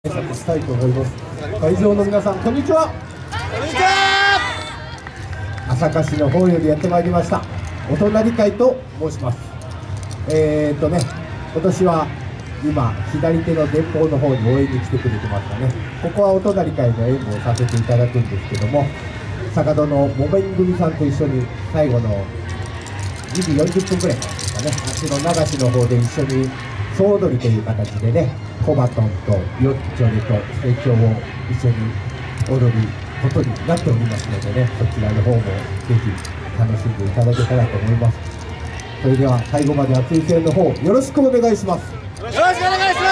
したいと思います。会場の皆さん、こんにちは。 こんにちは。 朝霞市の方よりやってまいりました。お隣会と申します。今年は今左手の前方の方に応援に来てくれてましたね。ここはお隣会の演舞をさせていただくんですけども、坂戸の木綿組さんと一緒に最後の2時40分くらいですかね、あっちの流しの方で一緒に総踊りという形でね、コバトンとヨッチョリと成長を一緒に踊ることになっておりますのでね、そちらの方もぜひ楽しんでいただけたらと思います。それでは最後まで熱い声援の方よろしくお願いします。 よろしくお願いし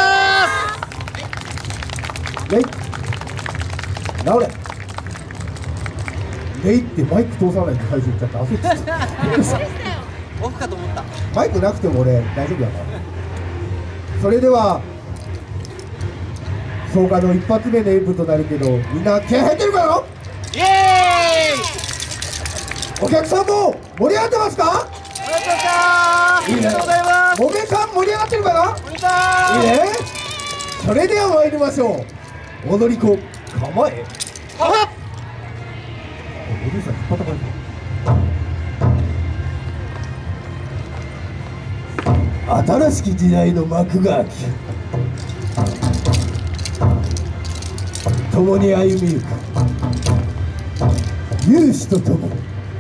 ます。 レイ直れレイってマイク通さないで最初言っちゃって焦っちゃったオフかと思った。 マイクなくても俺大丈夫やから。それでは草加の一発目の演舞となるけど、みんな気合入ってるかよ。 イエーイ。 お客さんも盛り上がってますか。 ありがとうございます。 お客さん盛り上がってるかな。 こんにちは。 いいね。それでは参りましょう。踊り子構え。 はっ。 おじいさん引っ張ったかい。新しき時代の幕が開き、共に歩みゆく勇士と共。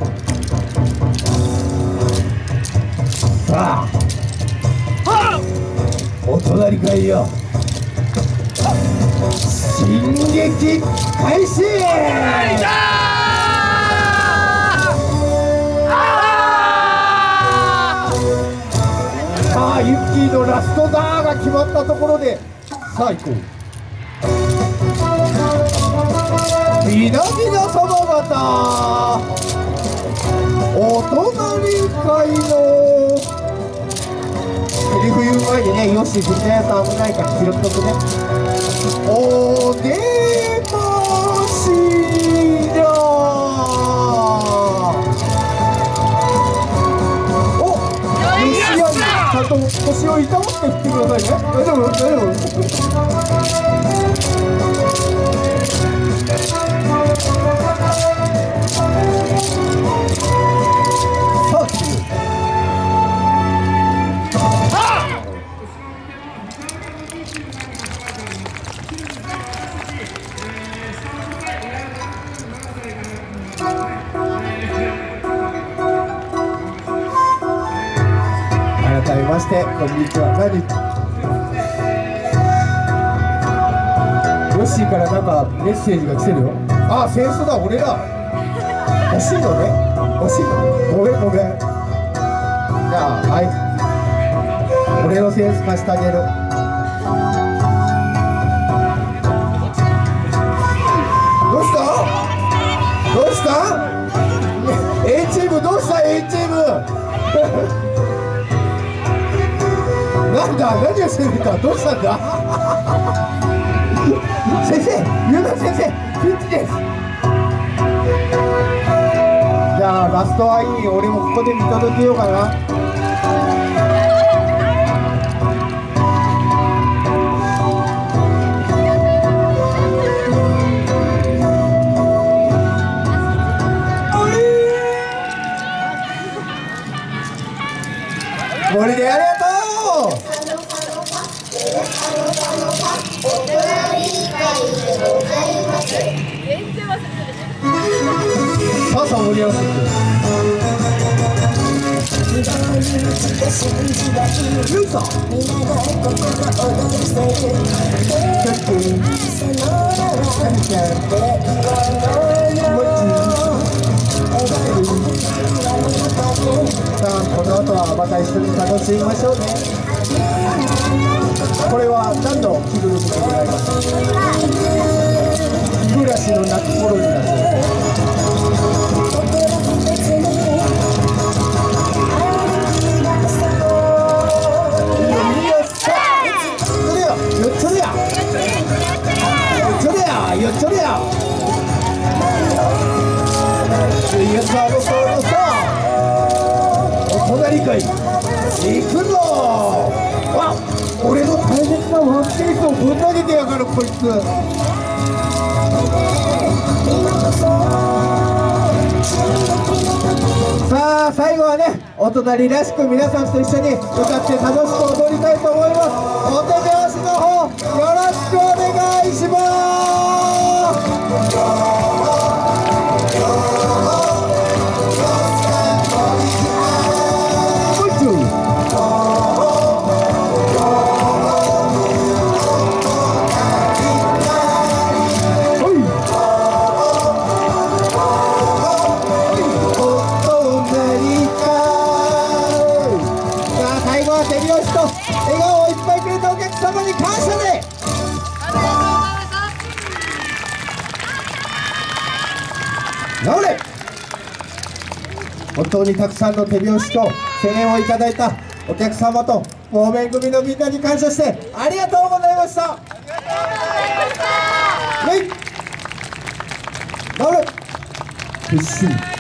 さあお隣会よ、進撃開始。さあユッキーのラストダーが決まったところで、さあ行こう。皆々様方、お隣会のセリフ言う前にね、よし藤谷さん危ないから拾っとくね。お出ましだ。お西谷にちゃんと腰を痛まって振ってくださいね。大丈夫大丈夫。改めましてこんにちは。ヨッシーからなんかメッセージが来てるよ。ああ、センスだ、俺だ。欲しいのね、欲しいの。ごめんごめん。じゃあはい、俺のセンス貸してあげる。どうしたどうした A チームどうした A チームなんだ、何をしてるんだ、どうしたんだ先生、ゆうな先生、ピンチです。じゃあラストはいい、俺もここで見届けようかな。森でありがとう。さあさあ盛り上がっていく。ゆうさんさあこの後はまた一緒に楽しみましょうね。これは何の着ぐるみでございますか。日暮らしの夏頃になってお隣会行くぞ。俺の大切なのワンピースをぶん投げてやがるこいつ。さあ最後はね、お隣らしく皆さんと一緒に歌って楽しく踊りたいと思います。お手拍子の方よろしくお願いします手拍子と笑顔をいっぱいくれたお客様に感謝で、直れ。本当にたくさんの手拍子と声援をいただいたお客様と方面組のみんなに感謝してありがとうございました。直れ。